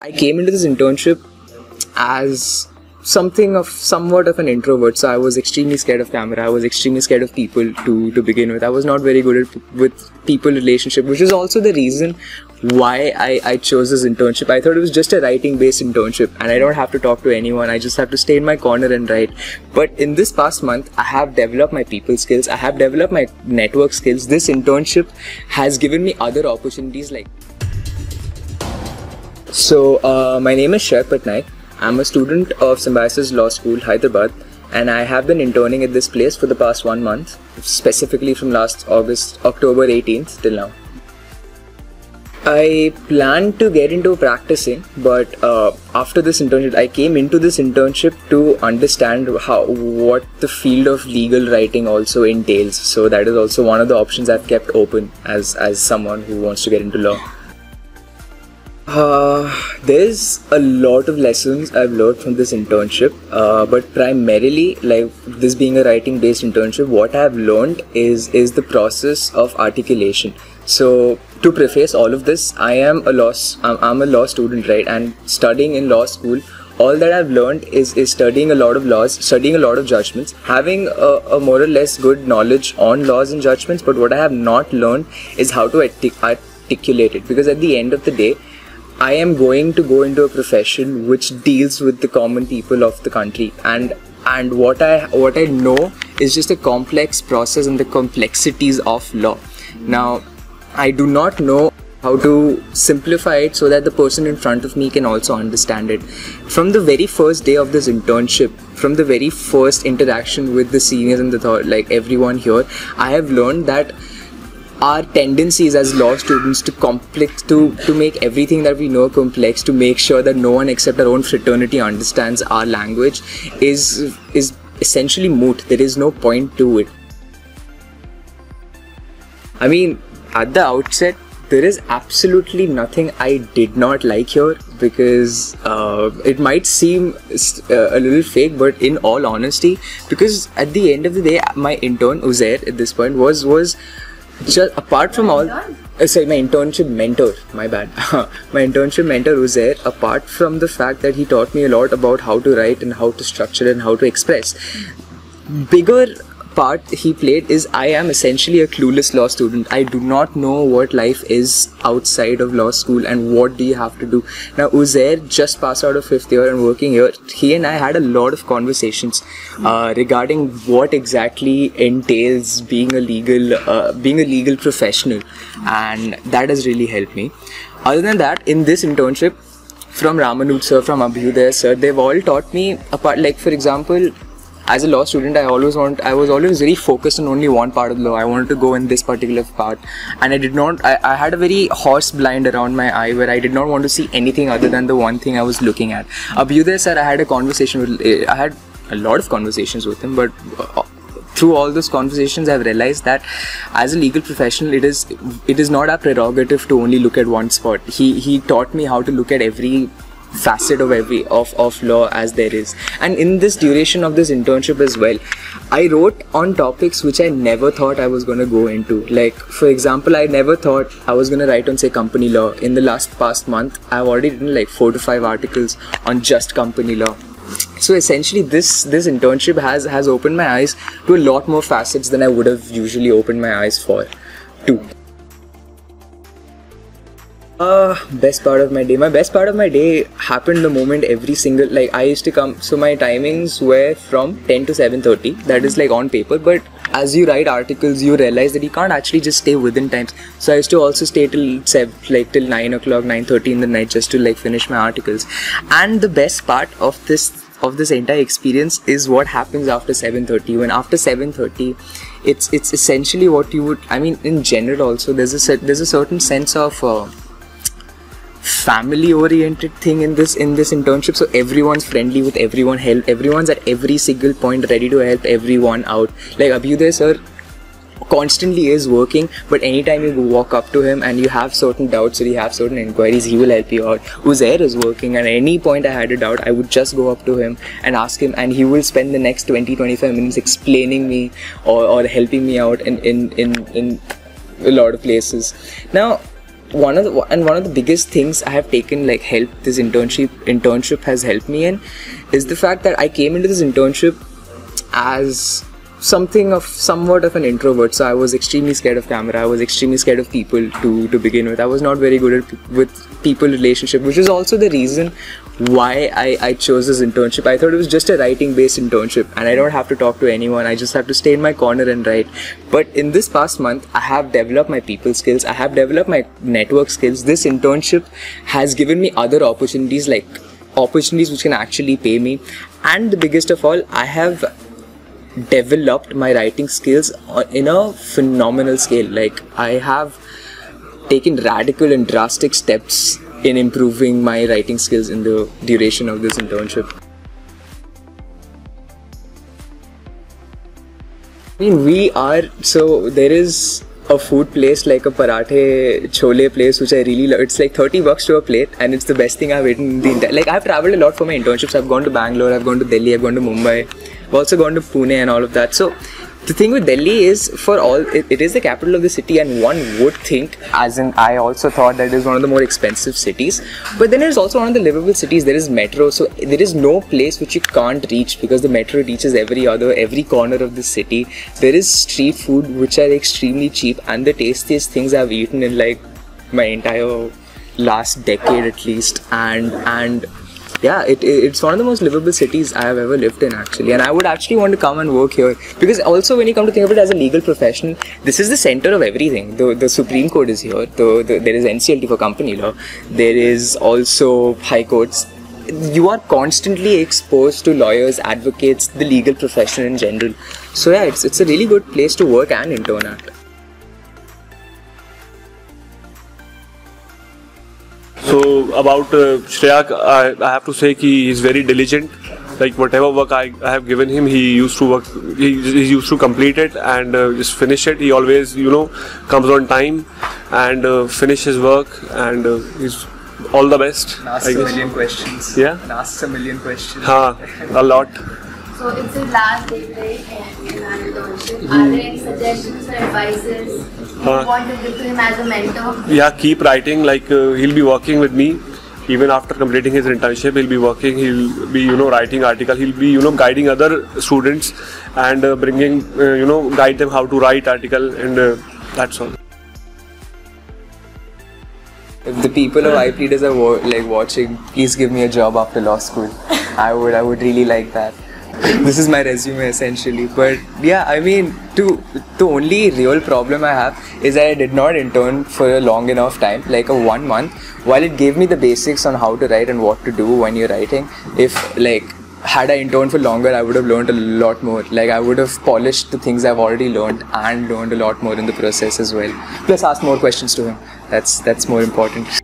I came into this internship as somewhat of an introvert, so I was extremely scared of camera. I was extremely scared of people to begin with. I was not very good with people relationship, which is also the reason why I chose this internship. I thought it was just a writing based internship and I don't have to talk to anyone. I just have to stay in my corner and write. But in this past month, I have developed my people skills. I have developed my network skills. This internship has given me other opportunities like. So my name is Shreyak Patnaik. I'm a student of Symbiosis Law School, Hyderabad, and I have been interning at this place for the past 1 month, specifically from last October 18th till now. I plan to get into practicing, but after this internship, I came into this internship to understand what the field of legal writing also entails. So that is also one of the options I've kept open as someone who wants to get into law. There's a lot of lessons I've learned from this internship, but primarily, like this being a writing based internship, what I've learned is the process of articulation. So to preface all of this, I'm a law student, right? And studying in law school, all that I've learned is studying a lot of laws, studying a lot of judgments, having a more or less good knowledge on laws and judgments, but what I have not learned is how to articulate it, because at the end of the day, I am going to go into a profession which deals with the common people of the country, and what I know is just a complex process and the complexities of law. Now, I do not know how to simplify it so that the person in front of me can also understand it. From the very first day of this internship, from the very first interaction with the seniors and like everyone here, I have learned that our tendencies as law students to make everything that we know complex, to make sure that no one except our own fraternity understands our language, is essentially moot. There is no point to it. I mean, at the outset, there is absolutely nothing I did not like here, because it might seem a little fake, but in all honesty, because at the end of the day, my intern Uzair at this point was just apart from all, sorry, my internship mentor, my bad. My internship mentor Uzair, apart from the fact that he taught me a lot about how to write and how to structure and how to express, bigger part he played is I am essentially a clueless law student. I do not know what life is outside of law school and what do you have to do. Now Uzair just passed out of 5th year and working here. He and I had a lot of conversations regarding what exactly entails being a legal professional, and that has really helped me. Other than that, in this internship, from Ramanuj sir, from Abhyuday sir, they've all taught me apart, like for example, as a law student, I was always very focused on only one part of law. I wanted to go in this particular part, and I had a very horse blind around my eye where I did not want to see anything other than the one thing I was looking at. Abhyuday sir, I had a lot of conversations with him, but through all those conversations, I've realized that as a legal professional, it is not our prerogative to only look at one spot. He taught me how to look at every facet of law as there is. And in this duration of this internship as well, I wrote on topics which I never thought I was going to go into. Like for example, I never thought I was going to write on, say, company law. In the past month, I've already written like 4 to 5 articles on just company law. So essentially this internship has opened my eyes to a lot more facets than I would have usually opened my eyes for too. Best part of my day. My best part of my day happened the moment I used to come. So my timings were from 10 to 7:30. That is like on paper, but as you write articles, you realize that you can't actually just stay within times. So I used to also stay till 9 o'clock, 9:30 in the night just to like finish my articles. And the best part of this entire experience is what happens after 7:30. When after 7:30, it's essentially what you would. I mean, in general, also there's a certain sense of family-oriented thing in this internship. So everyone's friendly with everyone, everyone's at every single point ready to help everyone out. Like Abhyuday sir constantly is working, but anytime you walk up to him and you have certain doubts or you have certain inquiries, he will help you out. Uzair is working, and at any point I had a doubt, I would just go up to him and ask him, and he will spend the next 20-25 minutes explaining me or helping me out in a lot of places. Now, one of the biggest things I have taken, like, help this internship has helped me in, is the fact that I came into this internship as somewhat of an introvert. So I was extremely scared of camera. I was extremely scared of people to begin with. I was not very good with people relationship, which is also the reason why I chose this internship. I thought it was just a writing based internship and I don't have to talk to anyone. I just have to stay in my corner and write. But in this past month, I have developed my people skills. I have developed my network skills. This internship has given me other opportunities, like opportunities which can actually pay me. And the biggest of all, I have developed my writing skills in a phenomenal scale. Like, I have taken radical and drastic steps in improving my writing skills in the duration of this internship. I mean, so there is a food place, like a parathe chole place, which I really love. It's like $30 to a plate and it's the best thing I've eaten in the entire, like, I've traveled a lot for my internships. I've gone to Bangalore, I've gone to Delhi, I've gone to Mumbai, I've also gone to Pune and all of that. So the thing with Delhi is, it is the capital of the city, and one would think, as in I also thought, that it is one of the more expensive cities, but then it is also one of the livable cities. There is metro, so there is no place which you can't reach because the metro reaches every corner of the city. There is street food which are extremely cheap and the tastiest things I've eaten in like my entire last decade at least, and yeah, it's one of the most livable cities I have ever lived in, actually. And I would actually want to come and work here, because also when you come to think of it as a legal professional, this is the center of everything. The Supreme Court is here, there is NCLT for company law, there is also high courts. You are constantly exposed to lawyers, advocates, the legal profession in general. So yeah, it's a really good place to work and intern at. So about Shreyak, I have to say he is very diligent. Like, whatever work I have given him, he used to complete it and just finish it. He always, comes on time and finish his work, and he's all the best. And asks a million questions. Yeah. And asks a million questions. A lot. So it's his last day, right? And in our internship, are there any suggestions or advices you want to give to him as a mentor? Yeah, keep writing. Like, he'll be working with me. Even after completing his internship, he'll be writing article. He'll be, guiding other students and guide them how to write article, and that's all. If the people of IP Leaders are watching, please give me a job after law school. I would really like that. This is my resume essentially. But yeah, I mean, the only real problem I have is that I did not intern for a long enough time, like a 1 month. While it gave me the basics on how to write and what to do when you're writing, had I interned for longer, I would have learned a lot more. Like, I would have polished the things I've already learned and learned a lot more in the process as well. Plus asked more questions to him. That's more important.